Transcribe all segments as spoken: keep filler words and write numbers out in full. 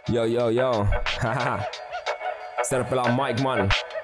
Yo, yo, yo, haha. Seară pe la mic, man.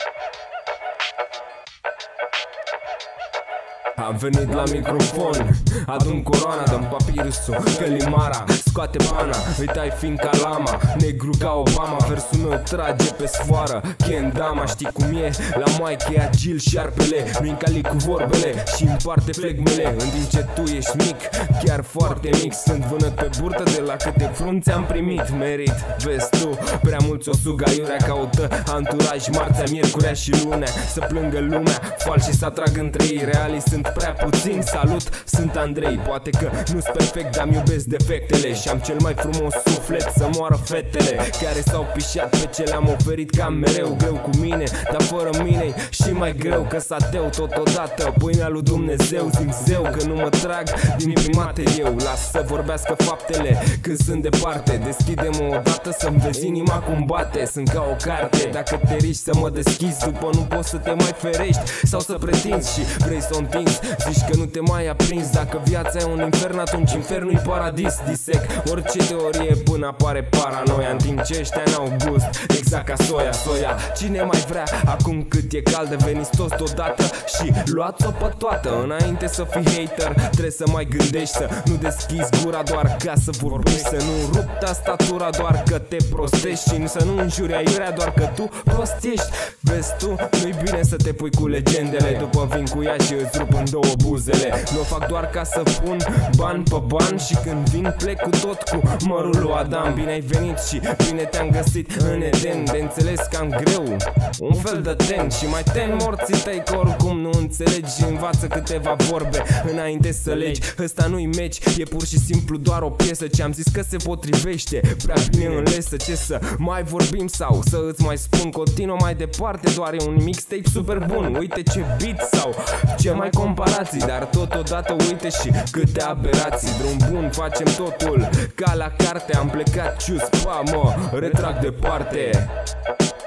Am venit la microfon, adun coroana, dăm papirusul, călimara, scoate pana, îi tai fin ca lama, negru ca Obama, versul meu trage pe sfoară, Kendama, știi cum e, la mic e agil șarpele, nu-i încalic cu vorbele și împarte flegmele, în timp ce tu ești mic, chiar foarte mic, sunt vânăt pe burtă de la câte frunze am primit, merit, vezi tu, prea mulți o sug aiurea, caută anturaj, marțea, miercurea și lunea, să plângă lumea, falși să atrag între ei, realii sunt prea puțin, salut, sunt Andrei. Poate că nu-s perfect, dar-mi iubesc defectele și am cel mai frumos suflet să moară fetele care s-au pișat pe ce le-am oferit cam mereu. Greu cu mine, dar fără mine și mai greu, că s-ateu totodată pâinea lui Dumnezeu. Simt zeu că nu mă trag din primate eu, las să vorbească faptele când sunt departe. Deschide-mă odată să-mi vezi inima cum bate. Sunt ca o carte, dacă te riști să mă deschizi, după nu poți să te mai ferești sau să pretinzi și vrei să o întinzi. Zici că nu te mai aprins, dacă viața e un infern, atunci infernul-i paradis. Disec orice teorie până apare paranoia, în timp ce ăștia n-au gust, exact ca soia, soia. Cine mai vrea, acum cât e caldă, veniți toți deodată și luați-o pe toată. Înainte să fii hater, trebuie să mai gândești, să nu deschizi gura doar ca să vorbești, să nu rup tastatura doar că te prostești și să nu înjuri aiurea doar că tu prostiești. Vezi tu, nu-i bine să te pui cu legendele, după vin cu ea și îți rup în două buzele. Nu o fac doar ca să pun bani pe bani și când vin plec cu tot cu mărul lui Adam. Bine ai venit și bine te-am găsit în Eden, de înțeles că am greu, un fel de ten și mai ten morții tăi că oricum nu înțelegi. Învață câteva vorbe înainte să legi. Ăsta nu-i meci, e pur și simplu doar o piesă ce am zis că se potrivește prea bine înlesă. Ce să mai vorbim sau să îți mai spun, continuă mai departe, doar e un mixtape super bun. Uite ce beat sau ce mai comparații, dar totodată uite și câte aberații. Drum bun, facem totul ca la carte, am plecat cius, pa mă, retrag departe.